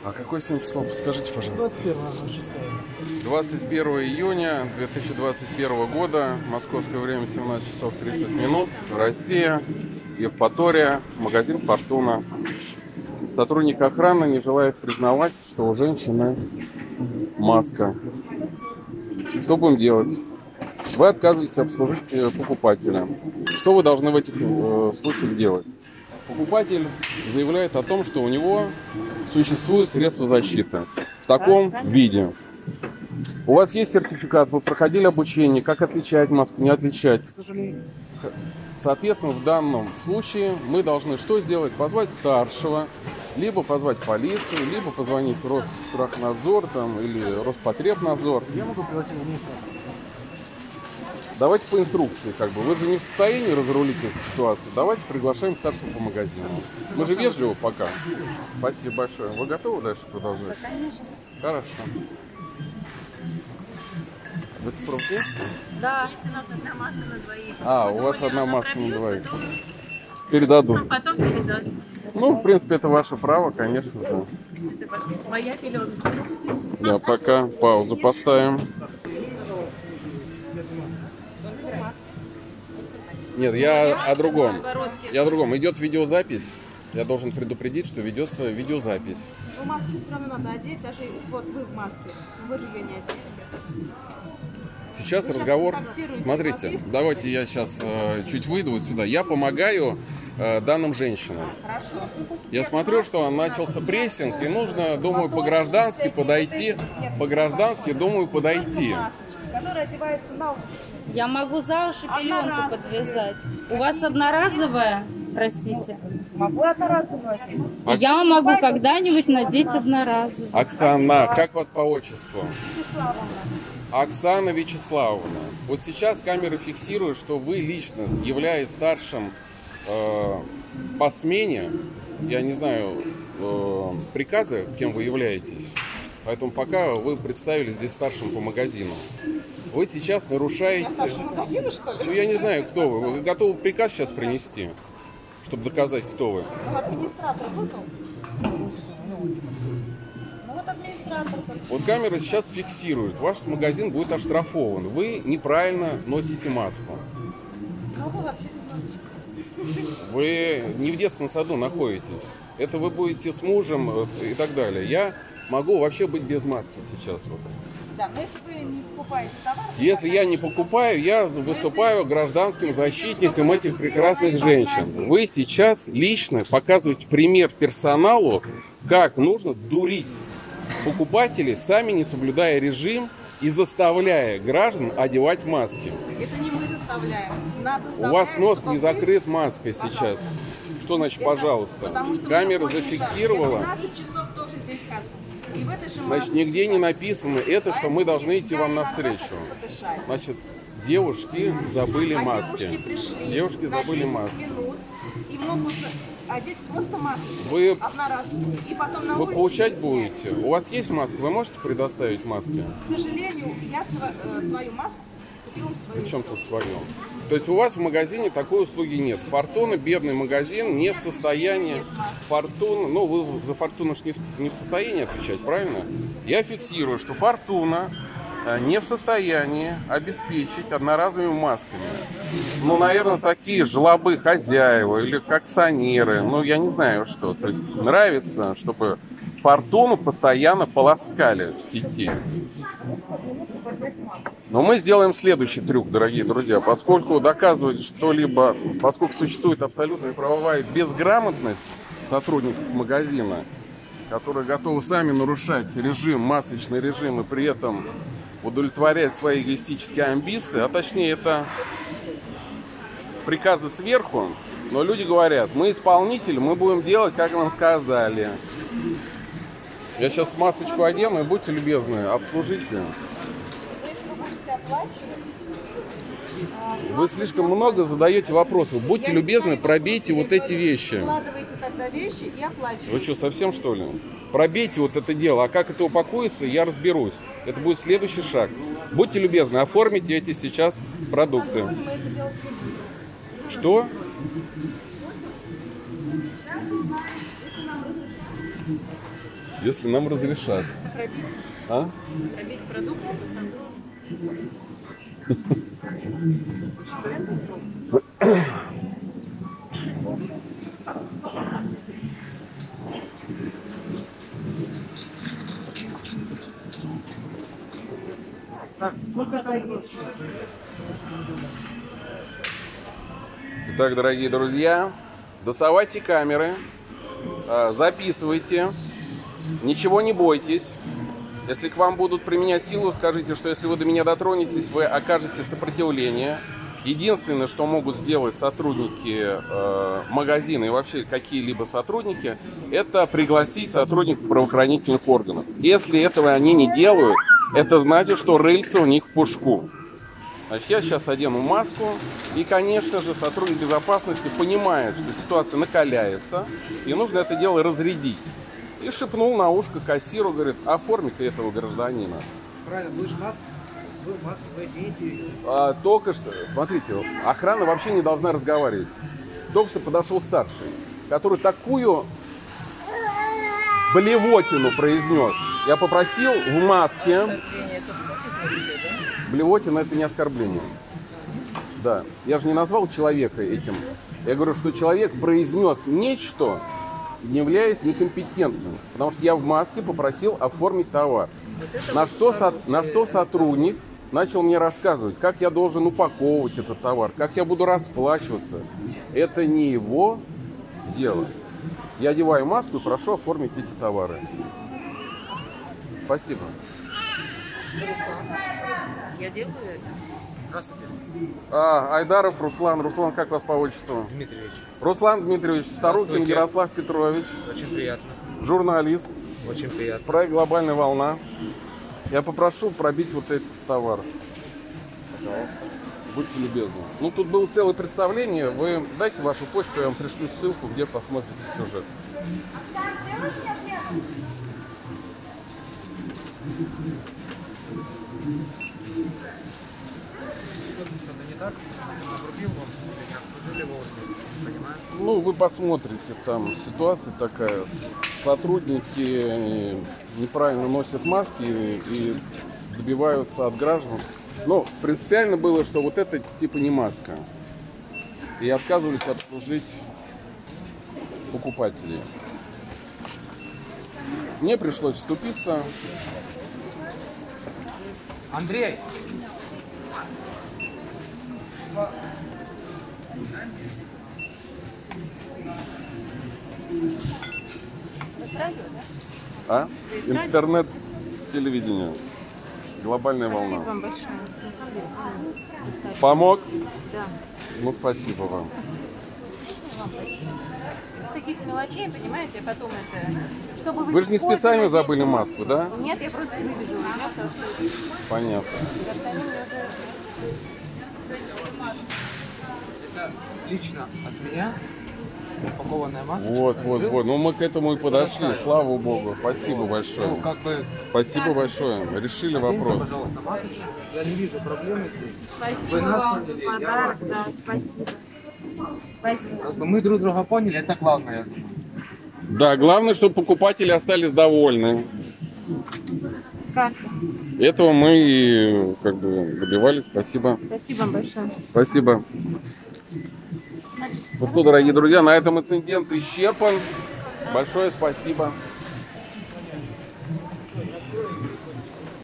А какое сегодня число? Подскажите, пожалуйста. 21 июня 2021 года. Московское время 17 часов 30 минут. Россия. Евпатория. Магазин «Фортуна». Сотрудник охраны не желает признавать, что у женщины маска. Что будем делать? Вы отказываетесь обслужить покупателя. Что вы должны в этих случаях делать? Покупатель заявляет о том, что у него существует средство защиты в таком виде. У вас есть сертификат, вы проходили обучение, как отличать маску, не отличать. Соответственно, в данном случае мы должны что сделать? Позвать старшего, либо позвать полицию, либо позвонить в Росстрахнадзор там, или Роспотребнадзор. Я могу пригласить администратора. Давайте по инструкции, как бы. Вы же не в состоянии разрулить эту ситуацию. Давайте приглашаем старшего по магазину. Мы же вежливо пока. Спасибо большое. Вы готовы дальше продолжать? Да, конечно. Хорошо. Вы спросите? Да. Есть у нас одна маска на двоих. А, у вас одна маска на двоих. Передадут. Потом передаст. Ну, в принципе, это ваше право, конечно же. Это моя пеленка. Да, пока паузу поставим. Нет, я о другом. Я о другом. Идет видеозапись. Я должен предупредить, что ведется видеозапись. Ну, маску все равно надо одеть, даже вот вы в маске. Но вы же ее не одели. Сейчас разговор. Смотрите, давайте я сейчас чуть выйду вот сюда. Я помогаю данным женщинам. Хорошо. Я смотрю, что начался прессинг, и нужно, думаю, по-граждански подойти. По-граждански, думаю, подойти. Которая одевается на уши. Я могу за уши пеленку подвязать. У вас одноразовая, простите? Могу одноразовую одеть. Я могу когда-нибудь надеть одноразовую. Оксана, как вас по отчеству? Вячеславовна. Оксана Вячеславовна. Вот сейчас камеры фиксируют, что вы лично, являясь старшим по смене, я не знаю приказа, кем вы являетесь, поэтому пока вы представили здесь старшим по магазину. Вы сейчас нарушаете... Магазины, что ли? Ну, я не знаю, кто вы. Вы готовы приказ сейчас принести, чтобы доказать, кто вы? Ну, администратор вызвал? Ну, вот администратор. Вот камера сейчас фиксирует. Ваш магазин будет оштрафован. Вы неправильно носите маску. Ну, вы вообще не носите. Вы не в детском саду находитесь. Это вы будете с мужем и так далее. Я могу вообще быть без маски сейчас. Вот. Да, но если вы не покупаете товар... Если я не покупаю, я выступаю гражданским защитником этих прекрасных женщин. Вы сейчас лично показываете пример персоналу, как нужно дурить покупателей, сами не соблюдая режим и заставляя граждан одевать маски. Это не мы заставляем. Нас У вас заставляют нос не покупать. закрыт маской сейчас. Что значит, пожалуйста? Потому что Камера мы находимся- зафиксировала. Я 12 часов тоже здесь хожу. И в этой же Значит, маске. нигде не написано это, что мы должны идти вам навстречу. Значит, девушки забыли маски. Девушки пришли Девушки на забыли 10 маски. минут и могут одеть просто маску. Вы- одноразовую. И потом на Вы улице получать снять. будете? У вас есть маска? Вы можете предоставить маски? К сожалению, я свою маску купила в свою. Причем тут свое? То есть у вас в магазине такой услуги нет. Фортуна, бедный магазин, не в состоянии. Фортуна, ну вы за Фортуну ж не в состоянии отвечать, правильно? Я фиксирую, что Фортуна не в состоянии обеспечить одноразовыми масками. Ну, наверное, такие жлобы хозяева или акционеры, ну, я не знаю что. То есть нравится, чтобы Фортуну постоянно полоскали в сети. Но мы сделаем следующий трюк, дорогие друзья. Поскольку доказывать что-либо, поскольку существует абсолютная правовая безграмотность сотрудников магазина, которые готовы сами нарушать режим, масочный режим, и при этом удовлетворять свои эгоистические амбиции, а точнее это приказы сверху, но люди говорят, мы исполнители, мы будем делать, как нам сказали. Я сейчас масочку одену, и будьте любезны, обслужите. Если вы будете оплачивать, Вы слишком много задаете вопросов. Будьте я любезны, не знаю, пробейте я вот эти говорю, вещи. Складывайте тогда вещи и оплачивайте. Вы что, совсем что ли? Пробейте вот это дело. А как это упакуется, я разберусь. Это будет следующий шаг. Будьте любезны, оформите эти сейчас продукты. Мы это делать не будем. Что? Если нам разрешат. Пробить, А? пробить продукт. Итак, дорогие друзья, доставайте камеры, записывайте, ничего не бойтесь. Если к вам будут применять силу, скажите, что если вы до меня дотронетесь, вы окажете сопротивление. Единственное, что могут сделать сотрудники магазина и вообще какие-либо сотрудники, это пригласить сотрудников правоохранительных органов. Если этого они не делают, это значит, что рыльца у них в пушку. Значит, я сейчас одену маску, и, конечно же, сотрудник безопасности понимает, что ситуация накаляется, и нужно это дело разрядить. И шепнул на ушко кассиру, говорит, оформи-ка этого гражданина. Правильно, вы же в маске, вы оденете ее. Только что, смотрите, охрана вообще не должна разговаривать. Только что подошел старший, который такую блевотину произнес. Я попросил в маске. Блевотина — это не оскорбление. Да, я же не назвал человека этим. Я говорю, что человек произнес нечто, не являясь некомпетентным. Потому что я в маске попросил оформить товар. На что сотрудник начал мне рассказывать, как я должен упаковывать этот товар, как я буду расплачиваться. Это не его дело. Я одеваю маску и прошу оформить эти товары. Спасибо. Я делаю это. Здравствуйте. Айдаров Руслан. Руслан, как вас по отчеству? Дмитриевич. Руслан Дмитриевич, Старухин Ярослав Петрович. Очень приятно. Журналист. Очень приятно. Проект «Глобальная волна». Я попрошу пробить вот этот товар. Пожалуйста. Будьте любезны. Ну, тут было целое представление. Вы дайте вашу почту, я вам пришлю ссылку, где посмотрите сюжет. Что-то не так? Обрубил вам? Обслужили вовремя? Понимаете? Ну, вы посмотрите, там ситуация такая. Сотрудники неправильно носят маски и добиваются от граждан. Но принципиально было, что вот это типа не маска. И отказывались обслужить покупателей. Мне пришлось вступиться. Андрей! Интернет, телевидение. Глобальная волна. Спасибо вам большое. На самом деле, Помог? да. Ну, спасибо вам. С таких мелочей, понимаете, потом это... Чтобы Вы же не специально забыли маску, да? Нет, я просто выбежала. Понятно. Это лично от меня упакованная маска. Вот. Ну, мы к этому и подошли. Слава богу. Спасибо Ну, большое. как бы... Спасибо большое. Решили Оденьте, вопрос. пожалуйста, масочку. Я не вижу проблемы здесь. Спасибо Вы нас вам. поняли, я Подарок, вас. да, спасибо. Спасибо. Как бы мы друг друга поняли, это главное, я думаю. Да, главное, чтобы покупатели остались довольны. Как? Этого мы и как бы добивались. Спасибо. Спасибо вам большое. Спасибо. Ну что, дорогие друзья, на этом инцидент исчерпан. Большое спасибо.